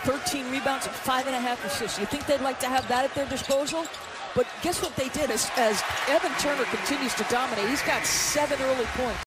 13 rebounds and 5.5 assists. You think they'd like to have that at their disposal? But guess what they did as Evan Turner continues to dominate. He's got 7 early points.